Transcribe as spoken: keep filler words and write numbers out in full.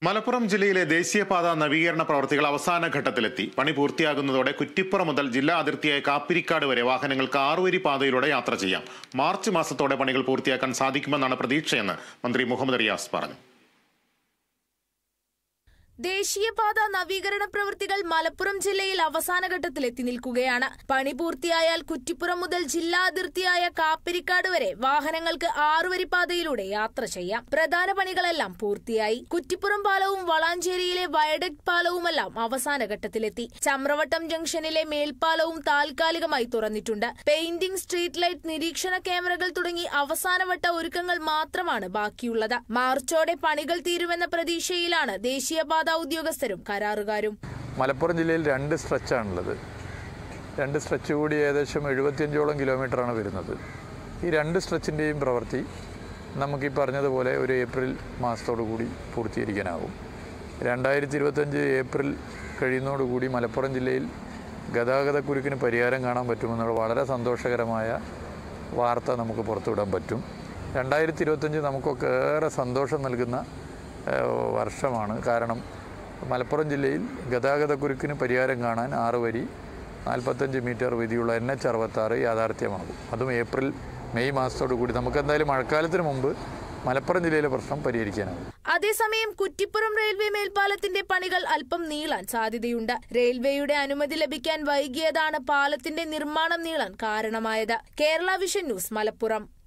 മലപ്പുറം ജില്ലയിലെ ദേശീയപാത നവീകരണ പ്രവൃത്തികൾ അവസാന ഘട്ടത്തിലെത്തി. പണി പൂർത്തിയാകുന്നതോടെ കുറ്റിപ്പുറം മുതൽ ജില്ലാ അതിർത്തിയായ കാപ്പിരിക്കാട് വരെ വാഹനങ്ങൾക്ക് ആറുവരി പാതയിലൂടെ യാത്ര ചെയ്യാം. മാർച്ച് മാസത്തോടെ പണികൾ പൂർത്തിയാക്കാൻ സാധിക്കുമെന്നാണ് പ്രതീക്ഷയെന്ന് മന്ത്രി മുഹമ്മദ് റിയാസ് പറഞ്ഞു. ദേശീയപാത നവീകരണ പ്രവൃത്തികൾ മലപ്പുറം ജില്ലയിൽ അവസാന ഘട്ടത്തിലെത്തി നിൽക്കുകയാണ്. പണി പൂർത്തിയായാൽ കുറ്റിപ്പുറം മുതൽ ജില്ലാ അതിർത്തിയായ കാപ്പിരിക്കാട് വരെ വാഹനങ്ങൾക്ക് ആറുവരി പാതയിലൂടെ യാത്ര ചെയ്യാം. പ്രധാന പണികളെല്ലാം പൂർത്തിയായി. കുറ്റിപ്പുറം പാലവും വളാഞ്ചേരിയിലെ വയഡക്ട് പാലവുമെല്ലാം അവസാന ഘട്ടത്തിലെത്തി. ചമ്രവട്ടം ജംഗ്ഷനിലെ മേൽപ്പാലവും താൽക്കാലികമായി തുറന്നിട്ടുണ്ട്. പെയിന്റിംഗ്, സ്ട്രീറ്റ് ലൈറ്റ്, നിരീക്ഷണ ക്യാമറകൾ തുടങ്ങി അവസാനവട്ട ഒരുക്കങ്ങൾ മാത്രമാണ് ബാക്കിയുള്ളത്. മാർച്ചോടെ പണികൾ തീരുമെന്ന പ്രതീക്ഷയിലാണ് ദേശീയപാത ഉദ്യോഗസ്ഥരും കരാറുകാരും. മലപ്പുറം ജില്ലയിൽ രണ്ട് സ്ട്രെച്ചാണുള്ളത്. രണ്ട് സ്ട്രെച്ച് കൂടി ഏകദേശം എഴുപത്തിയഞ്ചോളം കിലോമീറ്ററാണ് വരുന്നത്. ഈ രണ്ട് സ്ട്രെച്ചിൻ്റെയും പ്രവൃത്തി നമുക്ക് ഈ പറഞ്ഞതുപോലെ ഒരു ഏപ്രിൽ മാസത്തോടു കൂടി പൂർത്തീകരിക്കാനാവും. രണ്ടായിരത്തി ഇരുപത്തഞ്ച് ഏപ്രിൽ കഴിയുന്നതോടുകൂടി മലപ്പുറം ജില്ലയിൽ ഗതാഗതക്കുരുക്കിന് പരിഹാരം കാണാൻ പറ്റുമെന്നുള്ള വളരെ സന്തോഷകരമായ വാർത്ത നമുക്ക് പുറത്തുവിടാൻ പറ്റും. രണ്ടായിരത്തി ഇരുപത്തഞ്ച് നമുക്കൊക്കെ ഏറെ സന്തോഷം നൽകുന്ന വർഷമാണ്. കാരണം മലപ്പുറം ജില്ലയിൽ ഗതാഗതക്കുരുക്കിന് പരിഹാരം കാണാൻ ആറ് വരി നാൽപ്പത്തഞ്ച് മീറ്റർ വീതിയുള്ള എൻ എച്ച് അറുപത്താറ് യാഥാർത്ഥ്യമാകും. അതും ഏപ്രിൽ മെയ് മാസത്തോടു കൂടി നമുക്ക് എന്തായാലും മഴക്കാലത്തിന് മുമ്പ് മലപ്പുറം ജില്ലയിലെ പ്രശ്നം പരിഹരിക്കാനാകും. അതേസമയം കുറ്റിപ്പുറം റെയിൽവേ മേൽപ്പാലത്തിന്റെ പണികൾ അല്പം നീളാൻ സാധ്യതയുണ്ട്. റെയിൽവേയുടെ അനുമതി ലഭിക്കാൻ വൈകിയതാണ് പാലത്തിന്റെ നിർമ്മാണം നീളാൻ കാരണമായത്. Kerala vision news, Malappuram.